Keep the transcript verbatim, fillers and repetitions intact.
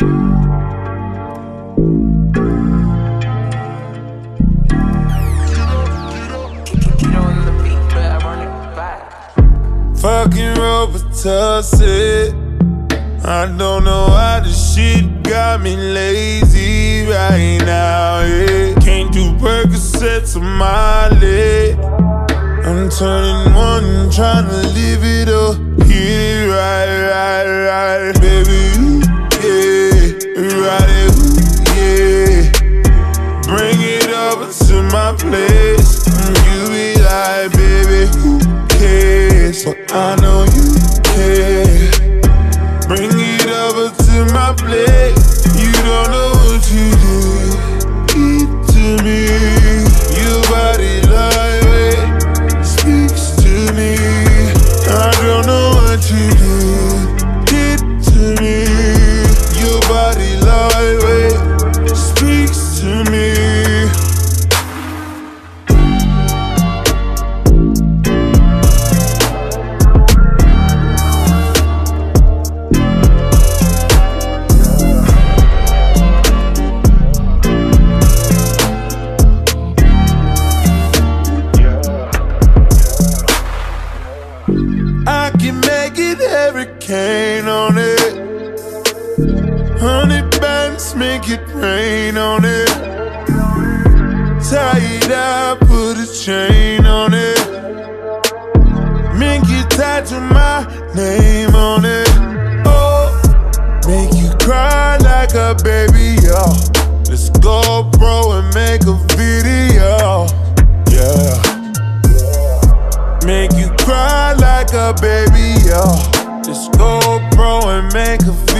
Fucking Robitussin. I don't know why this shit got me lazy right now, yeah. Can't do Percocets on my leg. I'm turning one, trying to live it up. Get it right, right, right. Baby, ooh, yeah. Ride it, ooh, yeah. Bring it over to my place. You be like, baby, who cares? So I know you care. Bring it over to my plate. You don't know what you did it to me. Your body lightweight speaks to me. I don't know what you did it to me. Your body lightweight speaks to me. I can make it hurricane on it. Honey bands make it rain on it. Tie it up, put a chain on it. Make you tattoo my name on it. Oh, make you cry like a baby, yo. Let's go, bro, and make a video. Yeah. Make you cry like a baby, yo. Just go, bro, and make a